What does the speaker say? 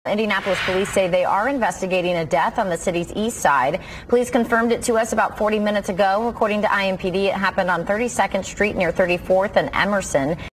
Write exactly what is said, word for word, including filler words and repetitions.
Indianapolis police say they are investigating a death on the city's east side. Police confirmed it to us about forty minutes ago. According to I M P D, it happened on thirty-second Street near thirty-fourth and Emerson.